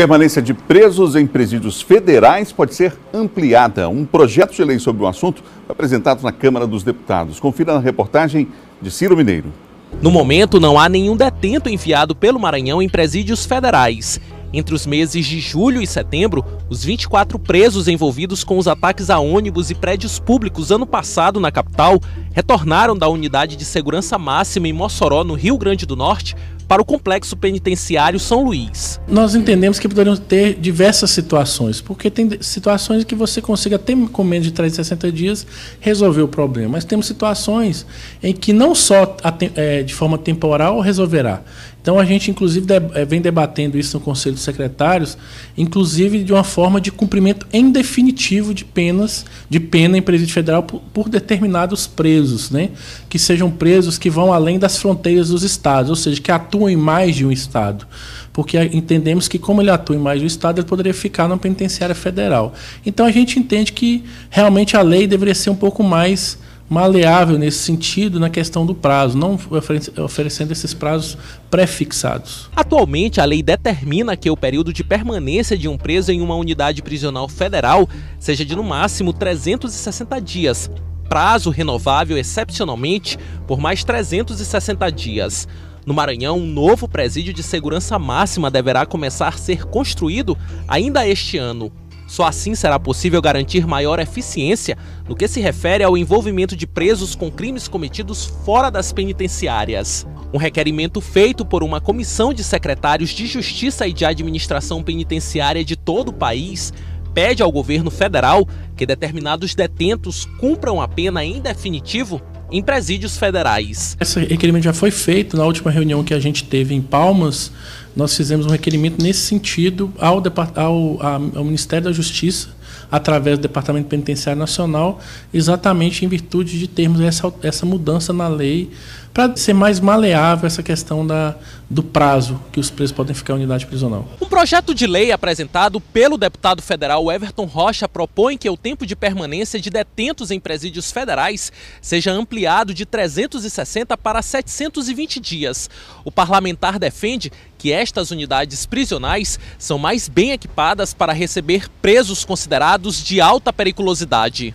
permanência de presos em presídios federais pode ser ampliada. Um projeto de lei sobre o assunto foi apresentado na Câmara dos Deputados. Confira na reportagem de Ciro Mineiro. No momento, não há nenhum detento enviado pelo Maranhão em presídios federais. Entre os meses de julho e setembro, os 24 presos envolvidos com os ataques a ônibus e prédios públicos ano passado na capital retornaram da Unidade de Segurança Máxima em Mossoró, no Rio Grande do Norte, para o Complexo Penitenciário São Luís. Nós entendemos que poderíamos ter diversas situações, porque tem situações que você consiga até com menos de 360 dias resolver o problema, mas temos situações em que não só de forma temporal resolverá. Então a gente inclusive vem debatendo isso no Conselho dos Secretários, inclusive de uma forma de cumprimento em definitivo de pena em presídio federal por determinados presos, né? Que sejam presos que vão além das fronteiras dos estados, ou seja, que atuam em mais de um estado. Porque entendemos que como ele atua em mais de um estado, ele poderia ficar na penitenciária federal. Então a gente entende que realmente a lei deveria ser um pouco mais maleável nesse sentido, na questão do prazo, não oferecendo esses prazos pré-fixados. Atualmente, a lei determina que o período de permanência de um preso em uma unidade prisional federal seja de no máximo 360 dias, prazo renovável excepcionalmente por mais 360 dias. No Maranhão, um novo presídio de segurança máxima deverá começar a ser construído ainda este ano. Só assim será possível garantir maior eficiência no que se refere ao envolvimento de presos com crimes cometidos fora das penitenciárias. Um requerimento feito por uma comissão de secretários de Justiça e de Administração Penitenciária de todo o país pede ao governo federal que determinados detentos cumpram a pena em definitivo em presídios federais. Esse requerimento já foi feito na última reunião que a gente teve em Palmas. Nós fizemos um requerimento nesse sentido ao Ministério da Justiça, através do Departamento Penitenciário Nacional, exatamente em virtude de termos essa mudança na lei, para ser mais maleável essa questão do prazo que os presos podem ficar em unidade prisional. Um projeto de lei apresentado pelo deputado federal Everton Rocha propõe que o tempo de permanência de detentos em presídios federais seja ampliado de 360 para 720 dias. O parlamentar defende que estas unidades prisionais são mais bem equipadas para receber presos considerados de alta periculosidade.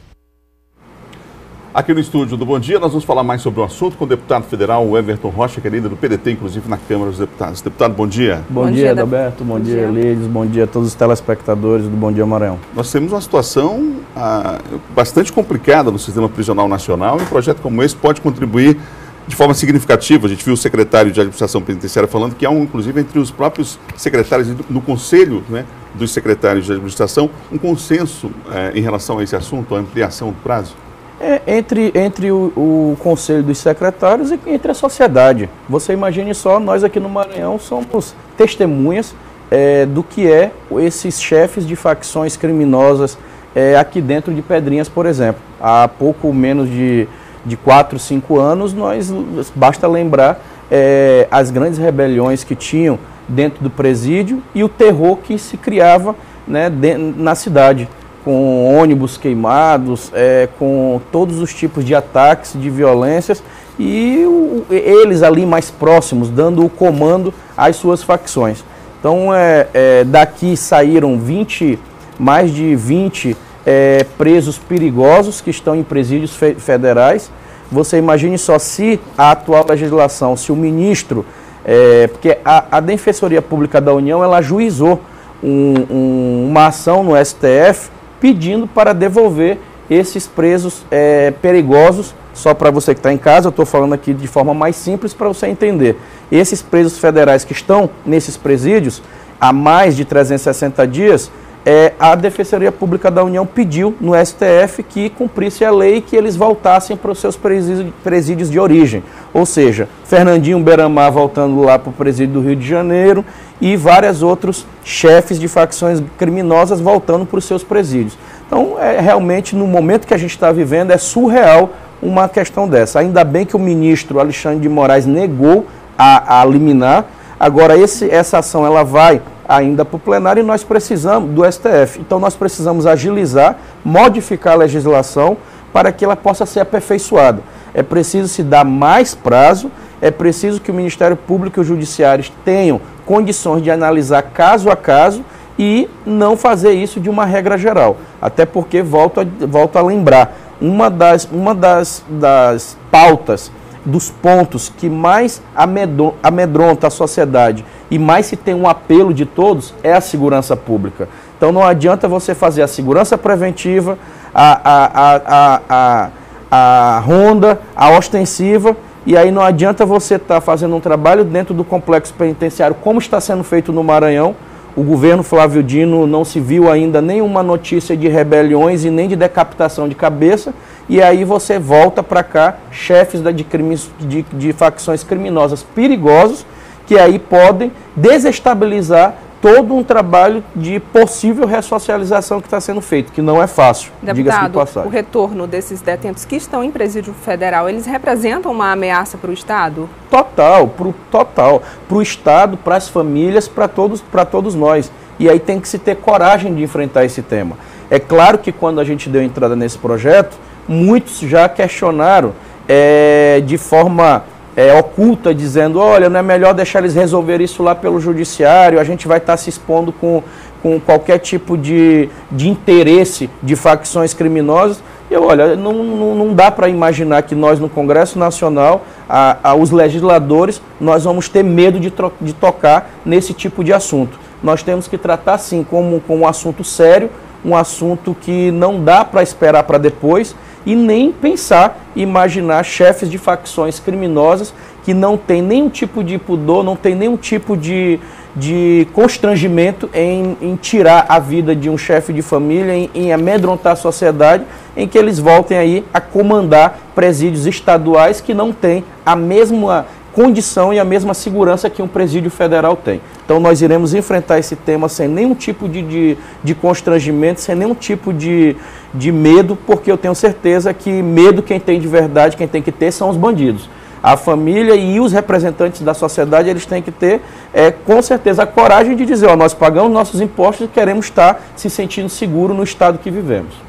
Aqui no estúdio do Bom Dia, nós vamos falar mais sobre o assunto com o deputado federal Everton Rocha, que é líder do PDT, inclusive na Câmara dos Deputados. Deputado, bom dia. Bom dia, Adalberto. Bom dia, Elides. Bom dia a todos os telespectadores do Bom Dia Maranhão. Nós temos uma situação bastante complicada no sistema prisional nacional e um projeto como esse pode contribuir de forma significativa. A gente viu o secretário de Administração Penitenciária falando que há, inclusive, entre os próprios secretários no Conselho, né, dos secretários de Administração, um consenso em relação a esse assunto, a ampliação do prazo. Entre o Conselho dos Secretários e entre a sociedade. Você imagine só, nós aqui no Maranhão somos testemunhas do que esses chefes de facções criminosas aqui dentro de Pedrinhas, por exemplo. Há pouco menos de 4, 5 anos, basta lembrar as grandes rebeliões que tinham dentro do presídio e o terror que se criava, né, na cidade, com ônibus queimados, com todos os tipos de ataques, de violências, e eles ali mais próximos, dando o comando às suas facções. Então, daqui saíram mais de 20 presos perigosos que estão em presídios federais. Você imagine só se a atual legislação, se o ministro, porque a Defensoria Pública da União, ela ajuizou uma ação no STF pedindo para devolver esses presos perigosos. Só para você que está em casa, eu estou falando aqui de forma mais simples para você entender. Esses presos federais que estão nesses presídios há mais de 360 dias, a Defensoria Pública da União pediu no STF que cumprisse a lei e que eles voltassem para os seus presídios de origem. Ou seja, Fernandinho Beiramar voltando lá para o presídio do Rio de Janeiro e vários outros chefes de facções criminosas voltando para os seus presídios. Então, realmente, no momento que a gente está vivendo, é surreal uma questão dessa. Ainda bem que o ministro Alexandre de Moraes negou a liminar. Agora, essa ação ela vai ainda para o plenário e nós precisamos do STF. Então nós precisamos agilizar, modificar a legislação para que ela possa ser aperfeiçoada. É preciso se dar mais prazo, é preciso que o Ministério Público e o Judiciário tenham condições de analisar caso a caso e não fazer isso de uma regra geral. Até porque, volto a lembrar, uma das pautas, dos pontos que mais amedronta a sociedade e mais se tem um apelo de todos é a segurança pública. Então não adianta você fazer a segurança preventiva, a ronda, a ostensiva, e aí não adianta você estar fazendo um trabalho dentro do complexo penitenciário, como está sendo feito no Maranhão. O governo Flávio Dino não se viu ainda nenhuma notícia de rebeliões e nem de decapitação de cabeça, e aí você volta para cá chefes de facções criminosas perigosos, que aí podem desestabilizar todo um trabalho de possível ressocialização que está sendo feito, que não é fácil. Deputado, o retorno desses detentos que estão em presídio federal, eles representam uma ameaça para o Estado? Total. Para o Estado, para as famílias, para todos nós. E aí tem que se ter coragem de enfrentar esse tema. É claro que quando a gente deu entrada nesse projeto, muitos já questionaram de forma oculta, dizendo, olha, não é melhor deixar eles resolver isso lá pelo judiciário, a gente vai estar se expondo com qualquer tipo de interesse de facções criminosas. Olha, não dá para imaginar que nós no Congresso Nacional, os legisladores, nós vamos ter medo de tocar nesse tipo de assunto. Nós temos que tratar, sim, como um assunto sério, um assunto que não dá para esperar para depois, e nem pensar, imaginar chefes de facções criminosas que não tem nenhum tipo de pudor, não tem nenhum tipo de constrangimento em tirar a vida de um chefe de família, em amedrontar a sociedade, em que eles voltem aí a comandar presídios estaduais que não têm a mesma condição e a mesma segurança que um presídio federal tem. Então nós iremos enfrentar esse tema sem nenhum tipo de constrangimento, sem nenhum tipo de medo, porque eu tenho certeza que medo quem tem de verdade, quem tem que ter são os bandidos. A família e os representantes da sociedade, eles têm que ter, com certeza, a coragem de dizer, nós pagamos nossos impostos e queremos estar se sentindo seguro no estado que vivemos.